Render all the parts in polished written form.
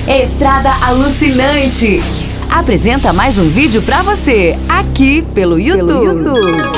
Estrada Alucinante apresenta mais um vídeo pra você, aqui pelo YouTube.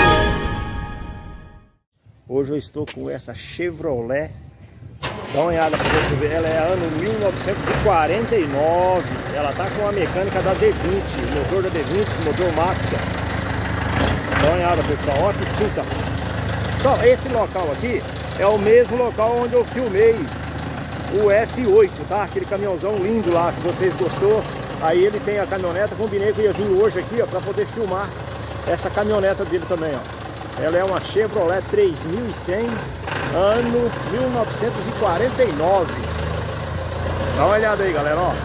Hoje eu estou com essa Chevrolet. Dá uma olhada pra você ver, ela é ano 1949. Ela tá com a mecânica da D20, motor da D20, motor Maxia. Dá uma olhada, pessoal, olha que tinta. Só esse local aqui é o mesmo local onde eu filmei o F8, tá? Aquele caminhãozão lindo lá que vocês gostou. Aí ele tem a caminhoneta, combinei que eu ia vir hoje aqui, ó, pra poder filmar essa caminhoneta dele também, ó. Ela é uma Chevrolet 3100, ano 1949. Dá uma olhada aí, galera, ó.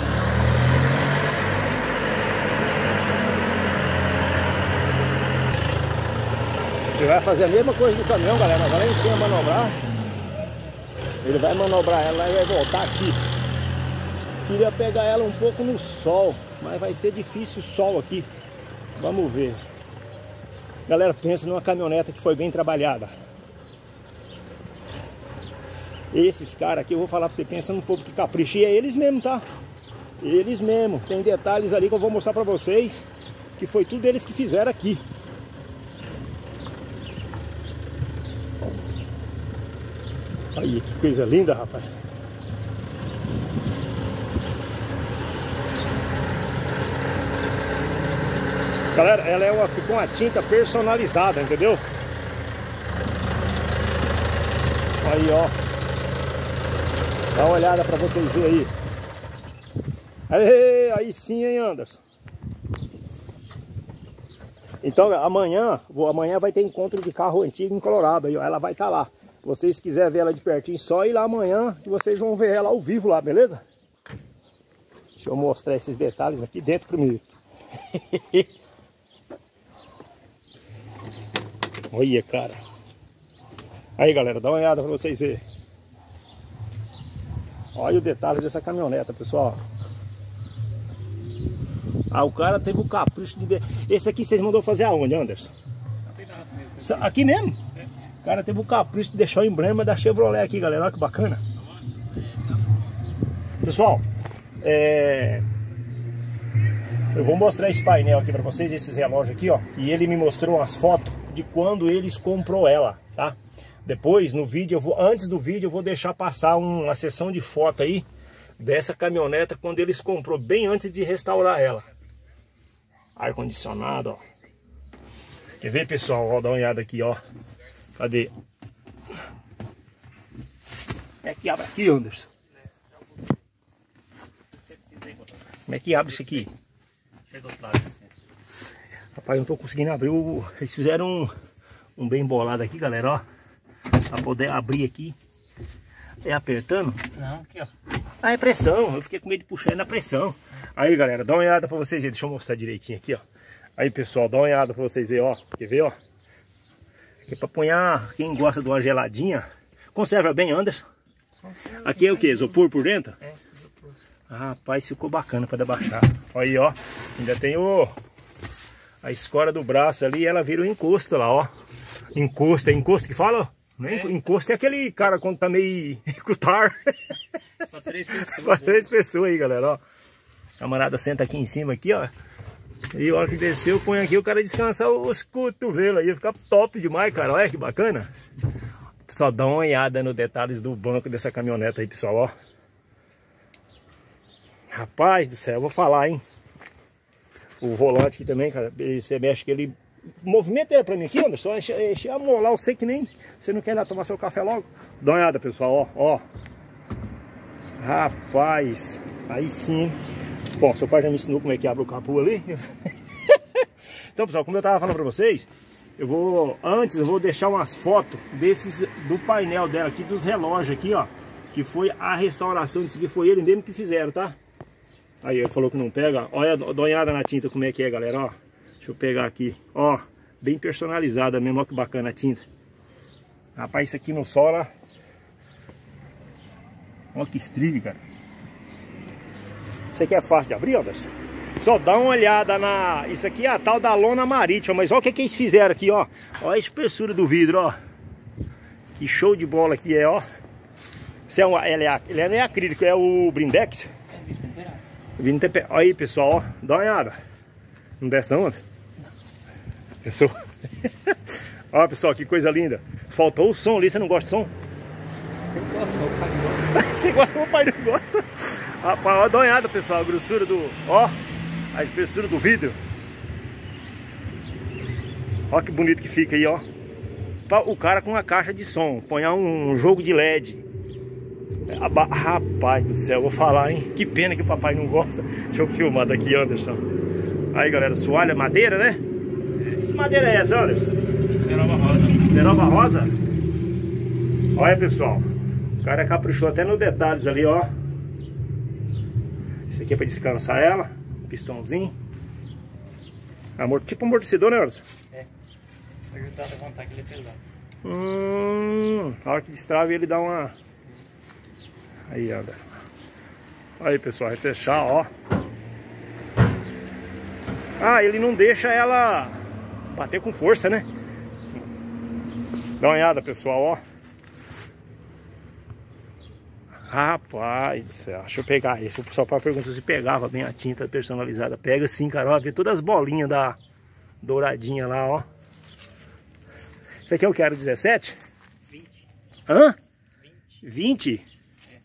Ele vai fazer a mesma coisa do caminhão, galera. Agora ele ensina a manobrar. Ele vai manobrar ela e vai voltar aqui. Queria pegar ela um pouco no sol, mas vai ser difícil o sol aqui. Vamos ver. Galera, pensa numa caminhoneta que foi bem trabalhada. Esses caras aqui, eu vou falar pra você, pensa num povo que capricha. E é eles mesmo, tá? Eles mesmo. Tem detalhes ali que eu vou mostrar pra vocês, que foi tudo eles que fizeram aqui. Aí, que coisa linda, rapaz. Galera, ela ficou uma tinta personalizada, entendeu? Aí, ó. Dá uma olhada pra vocês verem aí. Aí sim, hein, Anderson? Então, amanhã vai ter encontro de carro antigo em Colorado. Aí, ó, ela vai estar lá. Se vocês quiserem ver ela de pertinho, só ir lá amanhã que vocês vão ver ela ao vivo lá, beleza? Deixa eu mostrar esses detalhes aqui dentro primeiro. Olha, cara. Aí, galera, dá uma olhada pra vocês verem. Olha o detalhe dessa caminhoneta, pessoal. Ah, o cara teve o capricho de... Esse aqui vocês mandou fazer aonde, Anderson? Aqui mesmo? O cara teve o capricho de deixar o emblema da Chevrolet aqui, galera. Olha que bacana. Pessoal, eu vou mostrar esse painel aqui pra vocês, esses relógios aqui, ó. E ele me mostrou as fotos de quando eles comprou ela, tá? Depois, no vídeo, antes do vídeo, eu vou deixar passar uma sessão de foto aí dessa caminhoneta quando eles comprou, bem antes de restaurar ela. Ar-condicionado, ó. Quer ver, pessoal? Ó, dá uma olhada aqui, ó. Cadê? Como é que abre aqui, Anderson? Como é que abre isso aqui? Rapaz, eu não tô conseguindo abrir Eles fizeram um bem bolado aqui, galera, ó. Pra poder abrir aqui. É apertando? Não, aqui, ó. Ah, é pressão. Eu fiquei com medo de puxar na pressão. Aí, galera, dá uma olhada pra vocês verem. Deixa eu mostrar direitinho aqui, ó. Aí, pessoal, dá uma olhada pra vocês verem, ó. Quer ver, ó? Aqui é pra apanhar quem gosta de uma geladinha. Conserva bem, Anderson? Conserva. Aqui é o que? Isopor por dentro? É, isopor. Ah, rapaz, ficou bacana pra debaixar. Olha aí, ó. Ainda tem a escora do braço ali. Ela vira o encosto lá, ó. Encosto, é encosto que fala? Não é? Encosto é aquele cara quando tá meio cutar. Pra 3 pessoas. Pra 3 pessoas aí, galera, ó. Camarada senta aqui em cima, aqui, ó. E a hora que desceu, põe aqui o cara descansar os cotovelos aí. Fica top demais, cara. Olha que bacana. Pessoal, dá uma olhada nos detalhes do banco dessa caminhoneta aí, pessoal, ó. Rapaz do céu, eu vou falar, hein. O volante aqui também, cara. Você mexe que ele... Movimenta ele pra mim aqui, Anderson. Enche a molar, eu sei que nem... Você não quer ir lá tomar seu café logo? Dá uma olhada, pessoal, ó. Rapaz, aí sim, hein? Bom, seu pai já me ensinou como é que abre o capô ali. Então, pessoal, como eu tava falando pra vocês, antes eu vou deixar umas fotos do painel dela aqui, dos relógios aqui, ó. Que foi a restauração disso aqui, foi ele mesmo que fizeram, tá? Aí ele falou que não pega. Olha, dá uma olhada na tinta como é que é, galera, ó. Deixa eu pegar aqui, ó. Bem personalizada mesmo, ó que bacana a tinta. Rapaz, isso aqui no sol, ó. Olha que estrive, cara. Isso aqui é fácil de abrir, Anderson? Só dá uma olhada na... Isso aqui é a tal da lona marítima. Mas olha o que eles fizeram aqui, ó. Olha a espessura do vidro, ó. Que show de bola que é, ó. Isso é ele é acrílico, é o blindex? É vidro temperado. Aí, pessoal, ó, dá uma olhada. Não desce não, Anderson? Pessoal. Ó, pessoal, que coisa linda. Faltou o som ali, você não gosta de som? Eu gosto, meu pai gosta. Você gosta, meu pai não gosta. Rapaz, ó, dá uma olhada, pessoal, a grossura do... Ó, a espessura do vidro. Ó que bonito que fica aí, ó. O cara com uma caixa de som, põe um jogo de LED. Rapaz do céu, vou falar, hein? Que pena que o papai não gosta. Deixa eu filmar daqui, Anderson. Aí, galera, soalha, madeira, né? Que madeira é essa, Anderson? Peroba rosa. Peroba rosa? Olha, pessoal. O cara caprichou até nos detalhes ali, ó. Esse aqui é pra descansar ela. Pistãozinho. Tipo amortecedor, né, Anderson? É. Pra ajudar a levantar que ele é pesado. Na hora que destrava ele dá uma... Aí, anda. Aí, pessoal, vai fechar, ó. Ah, ele não deixa ela bater com força, né? Dá uma olhada, pessoal, ó. Rapaz do céu, deixa eu pegar aí. O pessoal perguntou se pegava bem a tinta personalizada. Pega sim, cara, ó. Vê todas as bolinhas da douradinha lá, ó. Isso aqui é o que era 17? 20. Hã? 20? É.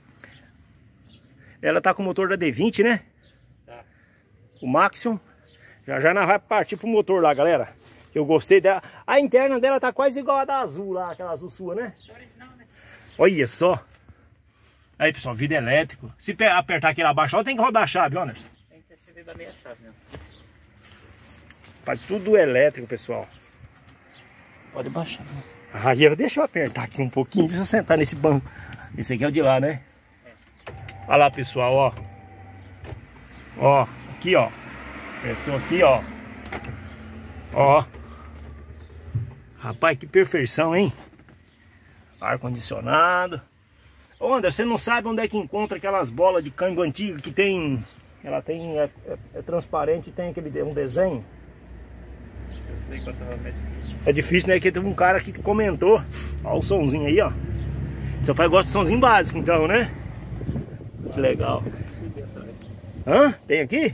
Ela tá com o motor da D20, né? Tá. O Maxion. Já nós vai partir pro motor lá, galera. Eu gostei dela. A interna dela tá quase igual a da azul lá, aquela azul sua, né? É original, né? Olha só. Aí, pessoal, vidro elétrico. Se apertar aqui lá abaixo, ó, tem que rodar a chave, ó, Anderson. Tem que ter da meia chave mesmo. Faz tudo elétrico, pessoal. Pode baixar, né? Aí, deixa eu apertar aqui um pouquinho. Deixa eu sentar nesse banco. Esse aqui é o de lá, né? É. Olha lá, pessoal, ó. Ó, aqui, ó. Apertou aqui, ó. Ó. Rapaz, que perfeição, hein? Ar-condicionado. Ô, Anderson, você não sabe onde é que encontra aquelas bolas de câmbio antiga que tem... Ela tem... É transparente e tem um desenho? Eu sei quanto realmente. É difícil, né? Que teve um cara aqui que comentou. Ó o somzinho aí, ó. Seu pai gosta de somzinho básico, então, né? Que legal. Hã? Tem aqui?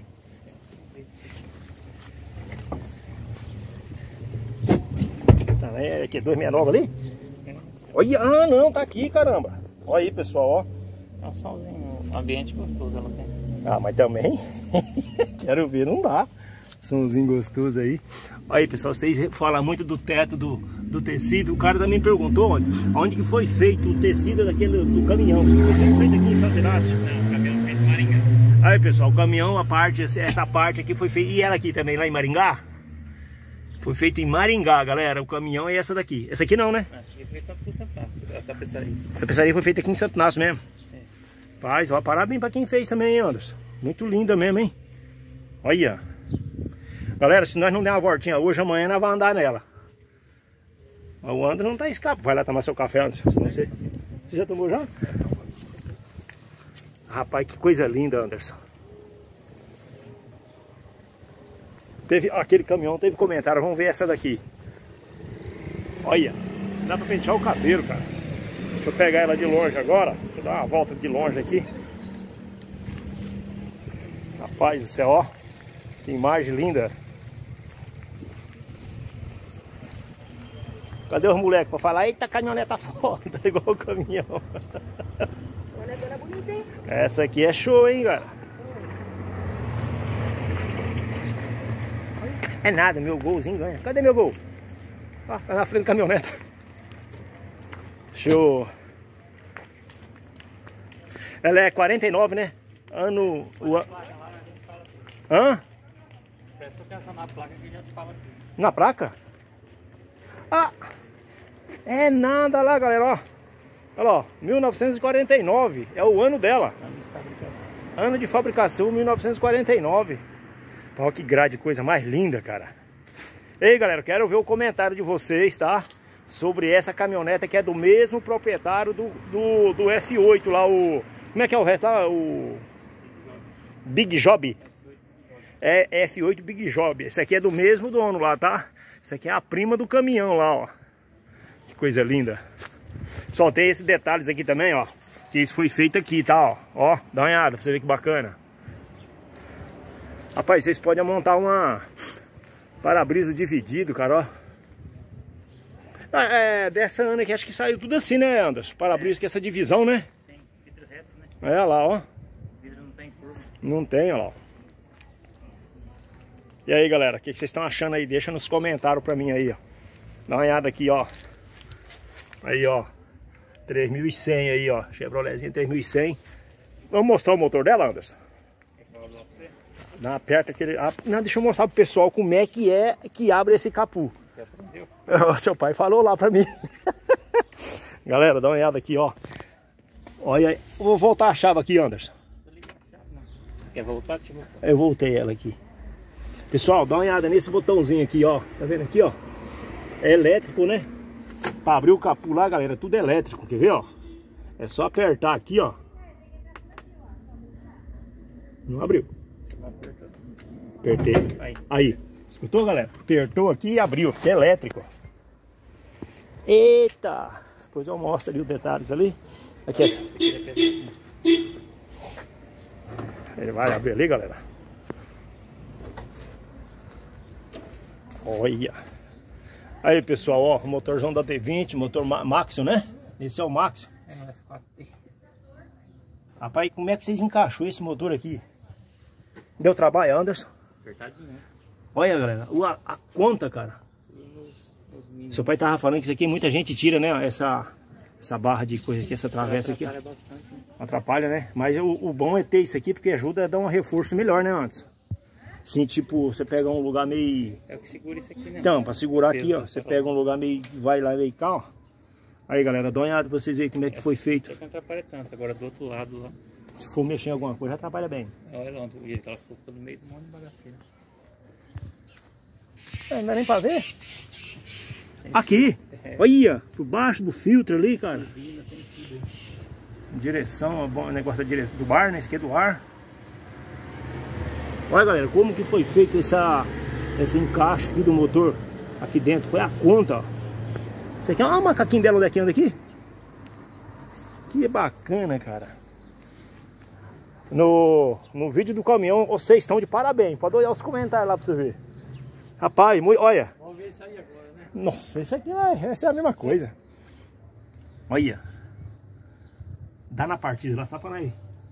Tá, é aqui, 269 ali? Olha, ah, não, tá aqui, caramba. Olha aí, pessoal, ó. É um somzinho, um ambiente gostoso ela tem. Ah, mas também, quero ver, não dá. Somzinho gostoso aí. Aí, pessoal, vocês falam muito do teto do tecido. O cara também perguntou onde que foi feito o tecido do caminhão. Foi feito aqui em Santo Inácio. Não, o caminhão feito em Maringá. Aí, pessoal, o caminhão, essa parte aqui foi feita. E ela aqui também, lá em Maringá? Foi feito em Maringá, galera. O caminhão é essa daqui. Essa aqui não, né? Essa aqui foi feita em Santo Inácio, a tapeçaria. Essa tapeçaria foi feita aqui em Santo Inácio mesmo. É. Paz, ó, parabéns pra quem fez também, hein, Anderson. Muito linda mesmo, hein? Olha. Galera, se nós não der uma voltinha hoje, amanhã nós vamos andar nela. O Anderson não tá escapando. Vai lá tomar seu café, Anderson. Senão você já tomou já? Rapaz, que coisa linda, Anderson. Aquele caminhão teve comentário. Vamos ver essa daqui. Olha, dá pra pentear o cabelo, cara. Deixa eu pegar ela de longe agora. Deixa eu dar uma volta de longe aqui. Rapaz do céu, ó. Que imagem linda. Cadê os moleques pra falar? Eita, caminhoneta foda, igual o caminhão. Olha, agora bonita, hein? Essa aqui é show, hein, cara. É nada, meu golzinho ganha. Cadê meu gol? Ó, tá na frente da caminhoneta. Show. Ela é 49, né? Ano... Hã? Presta atenção na placa que já te fala aqui. Na placa? Ah! É nada lá, galera, ó. Olha lá, ó, 1949. É o ano dela. Ano de fabricação. Ano de fabricação, 1949. Olha que grade, coisa mais linda, cara. Ei, galera, quero ver o comentário de vocês, tá? Sobre essa caminhoneta que é do mesmo proprietário do F8 lá, o... Como é que é o resto lá? O... Big Job. É F8 Big Job. Esse aqui é do mesmo dono lá, tá? Essa aqui é a prima do caminhão lá, ó. Que coisa linda. Só tem esses detalhes aqui também, ó. Que isso foi feito aqui, tá? Ó, dá uma olhada pra você ver que bacana. Rapaz, vocês podem montar uma para-brisa dividido, cara, ó. Dessa ano aqui, acho que saiu tudo assim, né, Anderson? Para-brisa com essa divisão, né? Tem vidro reto, né? É, lá, ó. O vidro não tem curva. Não tem, ó lá. E aí, galera, o que vocês estão achando aí? Deixa nos comentários pra mim aí, ó. Dá uma olhada aqui, ó. Aí, ó. 3100 aí, ó. Chevroletzinha 3100. Vamos mostrar o motor dela, Anderson? Dá uma aperta aquele... Não, deixa eu mostrar pro pessoal como é que abre esse capu. Você aprendeu? Seu pai falou lá pra mim. Galera, dá uma olhada aqui, ó. Olha aí. Eu vou voltar a chave aqui, Anderson. Você quer voltar? Deixa eu voltar. Eu voltei ela aqui. Pessoal, dá uma olhada nesse botãozinho aqui, ó. Tá vendo aqui, ó? É elétrico, né? Pra abrir o capu lá, galera, tudo elétrico. Quer ver, ó? É só apertar aqui, ó. Não abriu. Apertei. Aí. Escutou, galera? Apertou aqui e abriu. É elétrico. Eita! Depois eu mostro ali os detalhes ali. Aqui essa. Ele vai abrir ali, galera. Olha. Aí, pessoal, ó. O motorzão da D20, motor Maxio, né? Esse é o Maxio. É no S4T. Rapaz, como é que vocês encaixou esse motor aqui? Deu trabalho, Anderson? Apertadinho, né? Olha, galera, a conta, cara. Seu pai tava falando que isso aqui muita gente tira, né? Essa barra de coisa aqui, essa travessa aqui. Atrapalha bastante, né? Atrapalha, né? Mas o bom é ter isso aqui, porque ajuda a dar um reforço melhor, né, Anderson? Sim, tipo, você pega um lugar meio... É o que segura isso aqui, né? Então, pra segurar aqui, ó. Você pega um lugar meio... Vai lá e vem cá, ó. Aí, galera, dá uma olhada pra vocês verem como é que foi feito. Não atrapalha tanto. Agora, do outro lado lá... Se for mexer em alguma coisa, atrapalha bem. Olha lá, o jeito que ela ficou no meio do monte de bagaceira. Não dá nem pra ver. Aqui. Olha, por baixo do filtro ali, cara. Direção, o negócio da direção do bar, né? Esse aqui é do ar. Olha, galera, como que foi feito esse encaixe aqui do motor aqui dentro. Foi a conta, ó. Isso aqui é uma macaquinha dela daqui, anda aqui. Que bacana, cara. No vídeo do caminhão, vocês estão de parabéns. Pode olhar os comentários lá pra você ver. Rapaz, olha. Vamos ver isso aí agora, né? Nossa, isso aqui essa é a mesma coisa. Olha. Dá na partida lá, só para aí.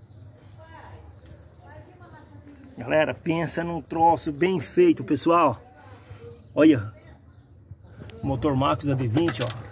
Galera, pensa num troço bem feito, pessoal. Olha. Motor Maxio da D20, ó.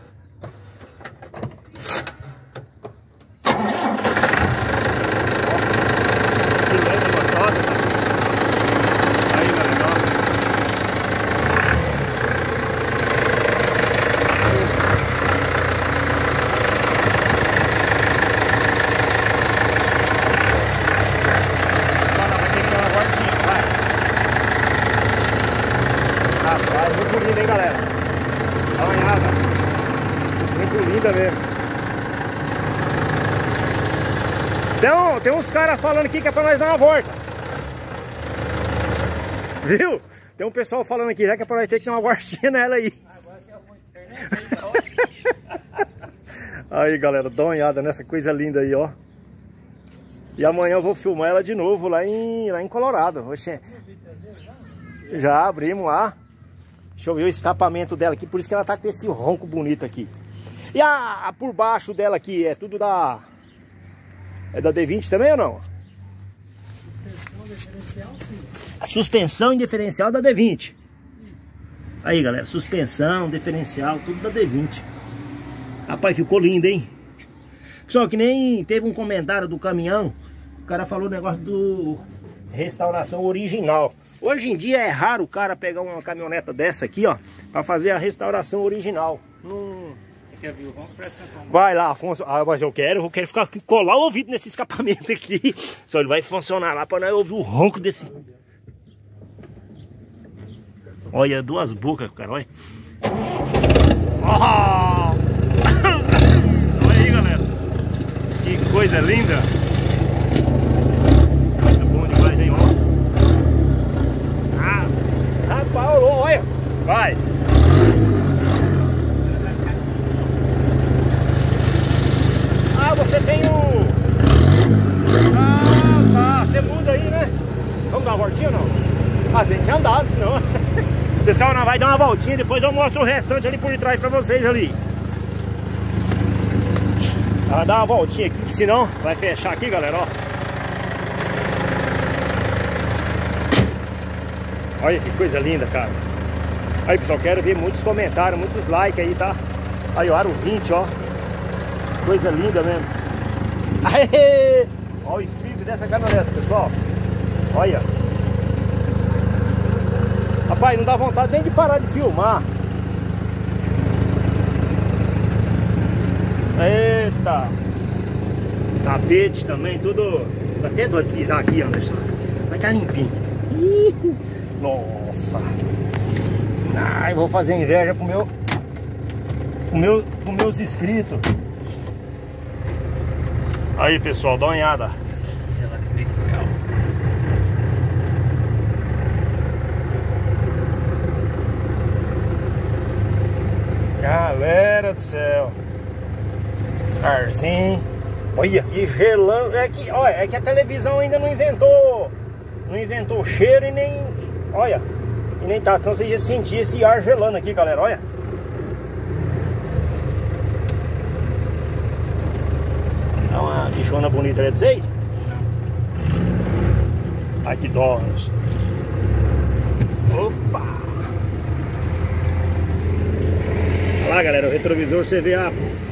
Muito linda, hein, galera? Dá uma olhada. Muito linda mesmo. Tem uns caras falando aqui que é pra nós dar uma volta. Viu? Tem um pessoal falando aqui já que é pra nós ter que dar uma voltinha nela aí. Agora você arrumou internet aí, Aí, galera, dá uma olhada nessa coisa linda aí, ó. E amanhã eu vou filmar ela de novo lá em Colorado. Oxê. Já abrimos lá. Deixa eu ver o escapamento dela aqui, por isso que ela tá com esse ronco bonito aqui. E por baixo dela aqui, é tudo da... É da D20 também ou não? Suspensão diferencial, sim. A suspensão e diferencial da D20. Aí, galera, suspensão, diferencial, tudo da D20. Rapaz, ficou lindo, hein? Só que nem teve um comentário do caminhão, o cara falou o negócio do restauração original. Hoje em dia é raro o cara pegar uma caminhoneta dessa aqui, ó, pra fazer a restauração original. Você quer ver o ronco? Presta atenção. Vai lá, Afonso. Mas eu quero ficar colar o ouvido nesse escapamento aqui. Só ele vai funcionar lá pra nós ouvir o ronco desse. Olha, duas bocas, cara, olha. Oh! Olha aí, galera. Que coisa linda. Muito bom demais, hein, ó. Rapaz, olha. Vai. Você tem o... tá. Você muda aí, né? Vamos dar uma voltinha ou não? Ah, tem que andar, senão... Pessoal, nós vai dar uma voltinha, depois eu mostro o restante ali por trás pra vocês ali. Vai dar uma voltinha aqui, senão vai fechar aqui, galera, ó. Olha que coisa linda, cara. Aí, pessoal, quero ver muitos comentários, muitos likes aí, tá? Aí, o aro 20, ó. Coisa linda mesmo. Aê! Olha o espírito dessa caminhonete, pessoal. Olha. Rapaz, não dá vontade nem de parar de filmar. Eita. Tapete também, tudo. Dá até dó de pisar aqui, Anderson. Vai estar limpinho. Nossa. Ai, vou fazer inveja pro meus inscritos. Aí, pessoal, dá uma olhada. Relax meio que foi alto. Galera do céu. Arzinho. Olha, e gelando. É que a televisão ainda não inventou cheiro e nem... Olha, e nem tá, senão você ia sentir esse ar gelando aqui, galera, olha. Dá uma bichona bonita ali de vocês? Ai, que dó. Opa! Olha lá, galera, o retrovisor você vê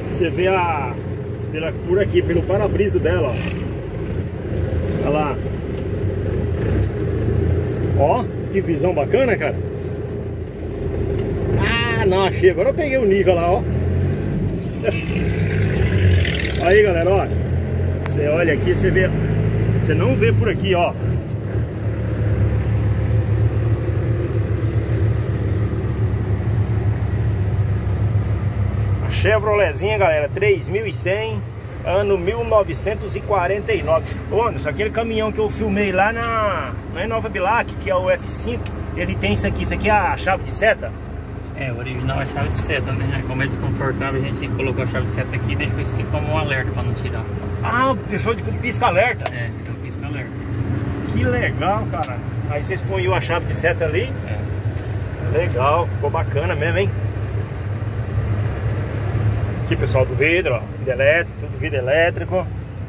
por aqui, pelo para-brisa dela, ó. Olha lá. Ó, que visão bacana, cara. Ah, não, achei. Agora eu peguei o nível lá, ó. Aí, galera, ó. Você olha aqui, você vê. Você não vê por aqui, ó. A Chevroletzinha, galera, 3100, ano 1949. Ô, Anderson, aquele caminhão que eu filmei lá na Nova Bilac, que é o F5, ele tem isso aqui é a chave de seta? É, o original é a chave de seta, né? Como é desconfortável, a gente colocou a chave de seta aqui e deixou isso aqui como um alerta pra não tirar. Ah, deixou de pisca-alerta? É um pisca-alerta. Que legal, cara. Aí vocês põem a chave de seta ali. É. Legal, ficou bacana mesmo, hein? Aqui, pessoal, do vidro, ó. Vidro elétrico, tudo vidro elétrico.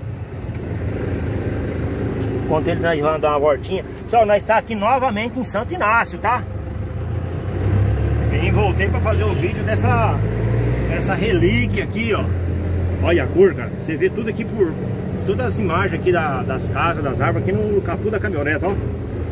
Enquanto ele nós vamos dar uma voltinha. Pessoal, nós está aqui novamente em Santo Inácio, tá? E voltei para fazer o vídeo dessa relíquia aqui, ó. Olha a cor, cara. Você vê tudo aqui por... Todas as imagens aqui das casas, das árvores, aqui no capô da caminhonete, ó.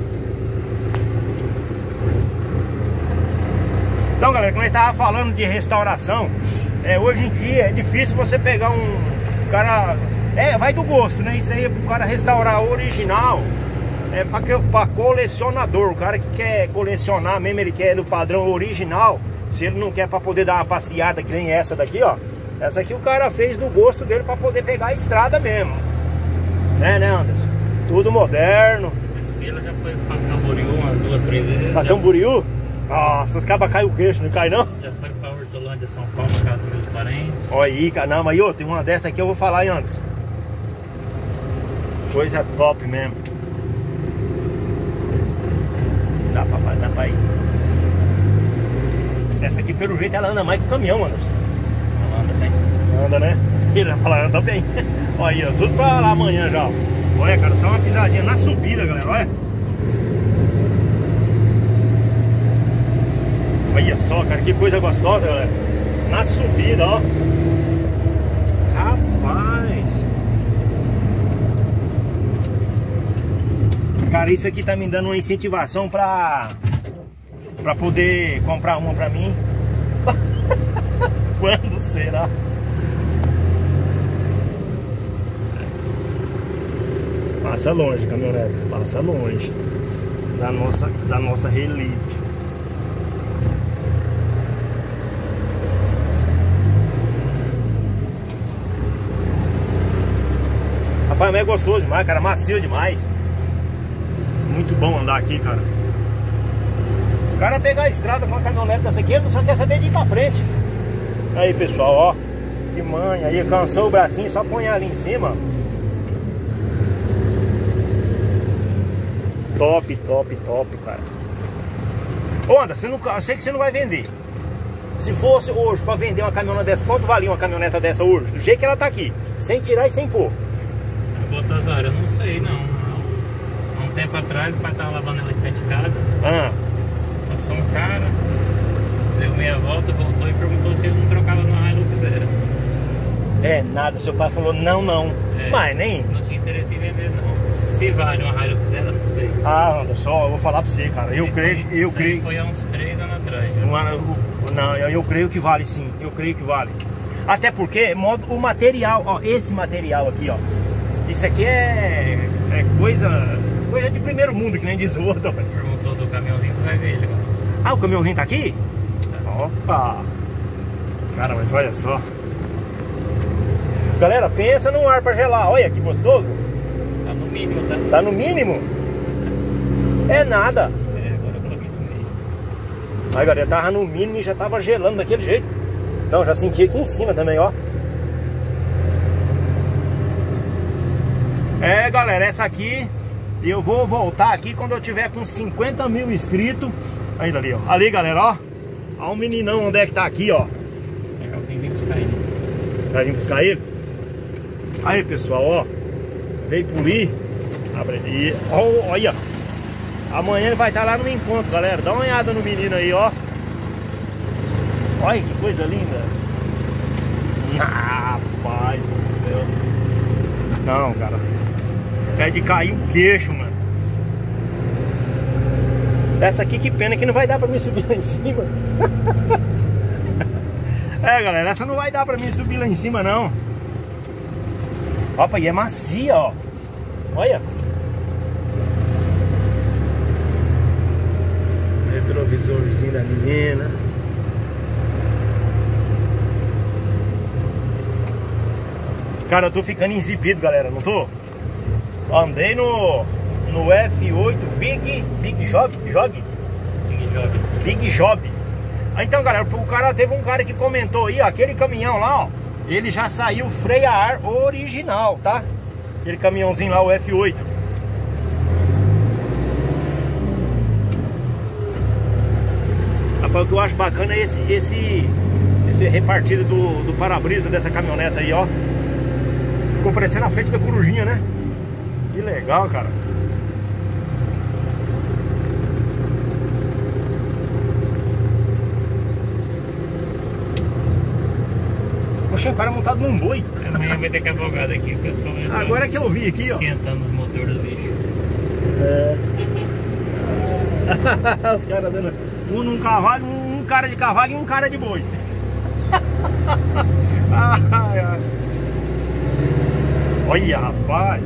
Então, galera, como nós estávamos falando de restauração, hoje em dia é difícil você pegar um cara... vai do gosto, né? Isso aí é pro cara restaurar o original. É pra colecionador. O cara que quer colecionar mesmo, ele quer do padrão original. Se ele não quer pra poder dar uma passeada que nem essa daqui, ó. Essa aqui o cara fez do gosto dele pra poder pegar a estrada mesmo. Né, Anderson? Tudo moderno. Esse aqui ela já foi pra Camboriú umas 2, 3 vezes. Pra Camboriú? Nossa, os cabas caem o queixo, não cai não? Já foi pra Hortolândia, São Paulo, na casa dos meus parentes. Olha aí, cara. Não, mas ô, tem uma dessa aqui eu vou falar, hein, Anderson. Coisa top mesmo. Dá pra ir. Essa aqui, pelo jeito, ela anda mais que o caminhão, Anderson. Ela anda bem. Anda, né? Ele vai falar, anda bem. Olha aí, ó, tudo pra lá amanhã já, ó. Olha, cara, só uma pisadinha na subida, galera, olha. Olha só, cara, que coisa gostosa, galera. Na subida, ó. Rapaz. Cara, isso aqui tá me dando uma incentivação pra poder comprar uma pra mim. Quando será? Passa longe, caminhonete. Passa longe da nossa relíquia. Rapaz, mas é gostoso demais, cara. Macio demais. Muito bom andar aqui, cara. O cara pegar a estrada com a caminhonete dessa aqui, ele só quer saber de ir pra frente. Aí, pessoal, ó. Que manha. Aí, cansou o bracinho, só põe ali em cima. Top, top, top, cara. Ô, Anderson, você não, eu sei que você não vai vender. Se fosse hoje pra vender uma caminhoneta dessa, quanto valia uma caminhoneta dessa hoje? Do jeito que ela tá aqui, sem tirar e sem pôr. Baltazar, eu não sei não. Há um tempo atrás o pai tava lavando ela aqui dentro de casa. Passou um cara, deu meia volta, voltou e perguntou se ele não trocava numa Hilux Zero. É, nada, seu pai falou não. Mas nem... Não tinha interesse em vender não. Se vale uma Hilux Zero, não sei. Ah, Anderson, eu vou falar pra você, cara. Eu creio. Foi há uns 3 anos atrás. Não, eu creio que vale sim. Eu creio que vale. Até porque o material, ó, esse material aqui, ó. Isso aqui é coisa de primeiro mundo, que nem diz o outro. Perguntou do caminhãozinho, você vai ver ele agora. Ah, o caminhãozinho tá aqui? Opa! Cara, mas olha só. Galera, pensa num ar pra gelar. Olha que gostoso. Tá no mínimo, tá? Tá no mínimo? É nada. Agora eu coloquei no meio. Aí, galera, tava no mínimo e já tava gelando daquele jeito. Não, já senti aqui em cima também, ó. É, galera, essa aqui eu vou voltar aqui quando eu tiver com 50 mil inscritos. Aí, ali, ó. Ali, galera, ó. Ó o meninão, onde é que tá aqui, ó. Tem que vir buscar ele. Vai vir buscar ele? Aí, pessoal, ó. Veio polir. Abre ali. Ó, olha. Amanhã ele vai estar lá no encontro, galera. Dá uma olhada no menino aí, ó. Olha que coisa linda. Ah, pai do céu. Não, cara. É de cair o queixo, mano. Essa aqui, que pena que não vai dar pra mim subir lá em cima. É, galera, essa não vai dar pra mim subir lá em cima, não. Opa, e é macia, ó. Olha. Retrovisorzinho da menina. Cara, eu tô ficando enzipido, galera, não tô? Andei no F8 Big Job. Então, galera, teve um cara que comentou aí, ó, aquele caminhão lá, ó, ele já saiu freio a ar original, tá? Aquele caminhãozinho lá, o F8. Rapaz, o que eu acho bacana é esse repartido do para-brisa dessa caminhoneta aí, ó. Ficou parecendo a frente da corujinha, né? Que legal, cara. Poxa, o cara montado num boi. Amanhã vai ter cavalgada aqui, pessoal. Agora é que eu vi aqui, ó. Esquentando os motores do bicho. É. Os caras dando um num cavalo, um cara de cavalo e um cara de boi. Ai, ai. Olha, rapaz.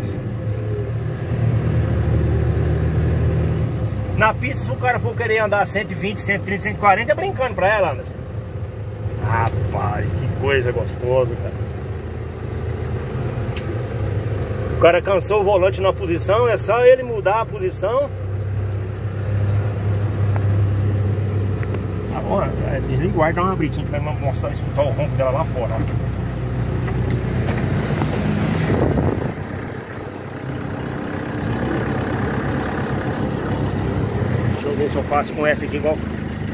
Na pista, se o cara for querer andar 120, 130, 140, é brincando pra ela, Anderson. Rapaz, que coisa gostosa, cara. O cara cansou o volante numa posição, é só ele mudar a posição. Agora, desliga o ar e dá uma britinha pra mostrar, escutar o ronco dela lá fora, ó. Deixa eu ver se eu faço com essa aqui igual.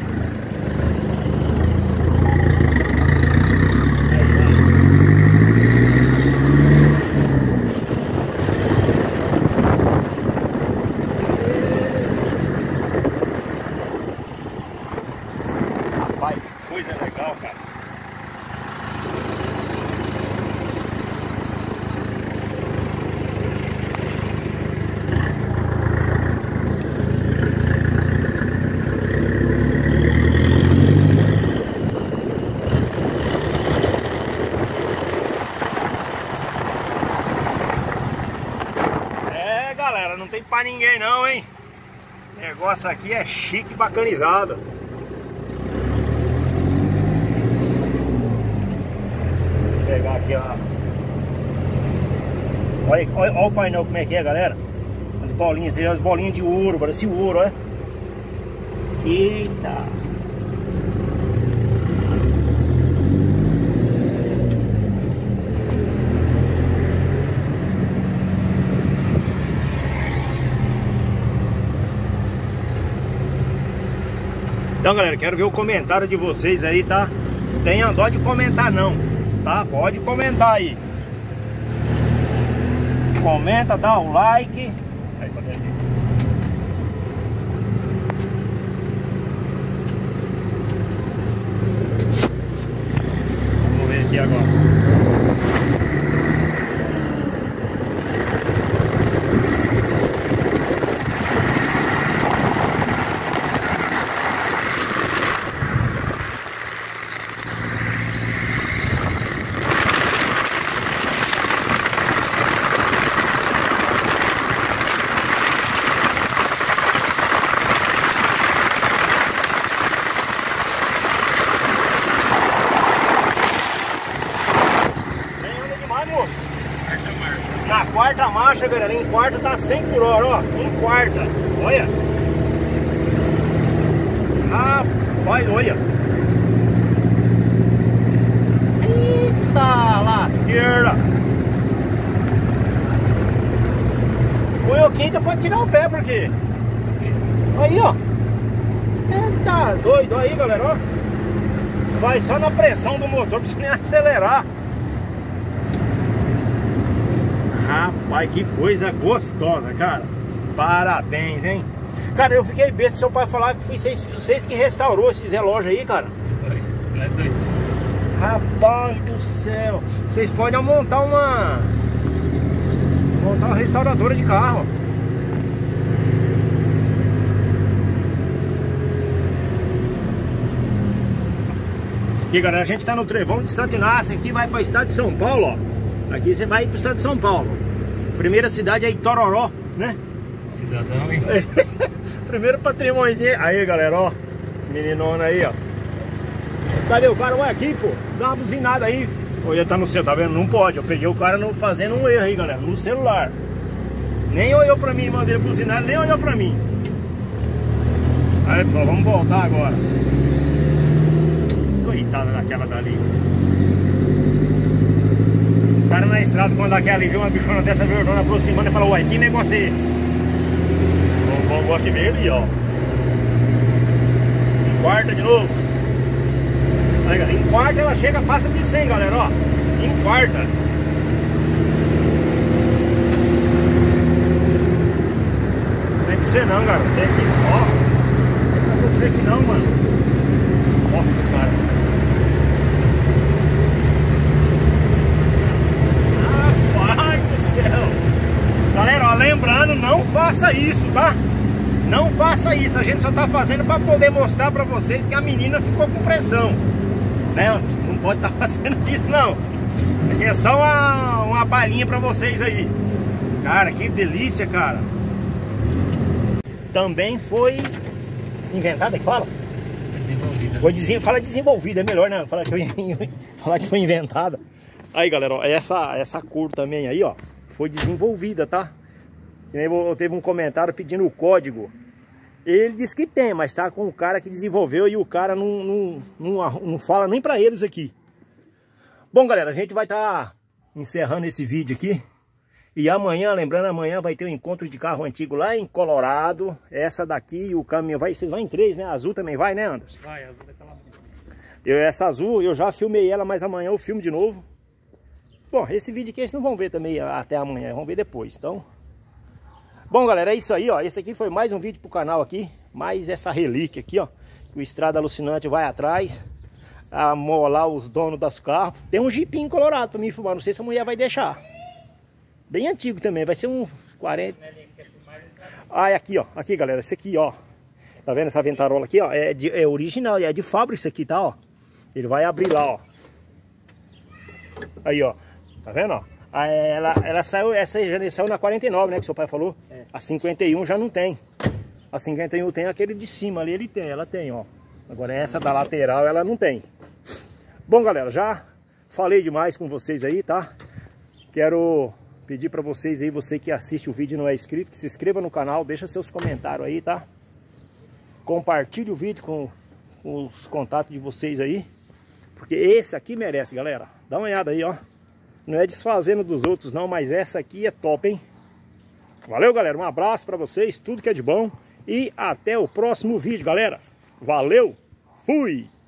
Rapaz, que coisa legal, cara. Galera, não tem pra ninguém não, hein? O negócio aqui é chique e bacanizado. Vou pegar aqui, ó. Olha o painel como é que é, galera. As bolinhas aí, as bolinhas de ouro, parece ouro, ó. Eita. Então, galera, quero ver o comentário de vocês aí, tá? Não tenha dó de comentar não, tá? Pode comentar aí. Comenta, dá um like. Aí, vamos ver aqui agora. Na quarta marcha, galera, em quarta tá 100 por hora, ó, em quarta, olha. Rapaz, olha. Eita, lasqueira. Põe o quinta pra tirar o pé, porque aí, ó. Eita, doido aí, galera, ó. Vai só na pressão do motor, pra você nem acelerar. Rapaz, que coisa gostosa, cara. Parabéns, hein? Cara, eu fiquei besta seu pai falar que foi vocês que restaurou esses relógios aí, cara. Foi, não é doido. Rapaz do céu. Vocês podem montar uma restauradora de carro. Aqui, galera, a gente tá no Trevão de Santo Inácio. Aqui vai para o estado de São Paulo, ó. Aqui você vai para o estado de São Paulo. Primeira cidade é Itororó, né? Cidadão, hein? Primeiro patrimôniozinho. Aí, galera, ó. Meninona aí, ó. Cadê o cara? Vai aqui, pô. Dá uma buzinada aí. Olha, tá no céu, tá vendo? Não pode. Eu peguei o cara fazendo um erro aí, galera. No celular. Nem olhou pra mim, mandei ele buzinar, nem olhou pra mim. Aí, pessoal, vamos voltar agora. Coitada daquela dali. O cara na estrada, quando aquela viu uma bichona dessa verdona aproximando, e falou: uai, que negócio é esse? Vamos aqui meio ali, ó. Em quarta de novo. Aí, galera, em quarta ela chega, passa de 100, galera, ó. Em quarta. Não é pra você não, cara. Tem aqui, ó. Não é pra você aqui não, mano. Nossa, cara. Galera, ó, lembrando, não faça isso, tá? Não faça isso, a gente só tá fazendo pra poder mostrar pra vocês que a menina ficou com pressão, né? Não pode estar fazendo isso não. Aqui é só uma palhinha pra vocês aí. Cara, que delícia, cara. Também foi inventada, que fala? Desenvolvida. Fala desenvolvida, é melhor, né? Falar que foi inventada. Aí, galera, ó, essa cor também aí, ó, foi desenvolvida, tá? Teve um comentário pedindo o código. Ele disse que tem, mas tá com o cara que desenvolveu e o cara não fala nem pra eles aqui. Bom, galera, a gente vai estar encerrando esse vídeo aqui. E amanhã, lembrando, amanhã vai ter um encontro de carro antigo lá em Colorado. Essa daqui, o caminhão vai, vocês vão em 3, né? A azul também vai, né, Anderson? Vai, a azul vai estar lá. Essa azul, eu já filmei ela, mas amanhã eu filmo de novo. Bom, esse vídeo aqui vocês não vão ver também até amanhã, vão ver depois, então... Bom, galera, é isso aí, ó. Esse aqui foi mais um vídeo pro canal aqui. Mais essa relíquia aqui, ó. Que o Estrada Alucinante vai atrás a molar os donos dos carros. Tem um jipinho colorado pra mim filmar, não sei se a mulher vai deixar. Bem antigo também, vai ser uns 40... Ah, é aqui, ó. Aqui, galera, esse aqui, ó. Tá vendo essa ventarola aqui, ó? É original, é de fábrica isso aqui, tá, ó. Ele vai abrir lá, ó. Aí, ó. Tá vendo, ó? Ela saiu, essa já saiu na 49, né, que seu pai falou. É. A 51 já não tem. A 51 tem aquele de cima ali, ela tem, ó. Agora essa da lateral ela não tem. Bom, galera, já falei demais com vocês aí, tá? Quero pedir pra vocês aí, você que assiste o vídeo e não é inscrito, que se inscreva no canal, deixa seus comentários aí, tá? Compartilhe o vídeo com os contatos de vocês aí, porque esse aqui merece, galera. Dá uma olhada aí, ó. Não é desfazendo dos outros não, mas essa aqui é top, hein? Valeu, galera. Um abraço pra vocês, tudo que é de bom. E até o próximo vídeo, galera. Valeu, fui!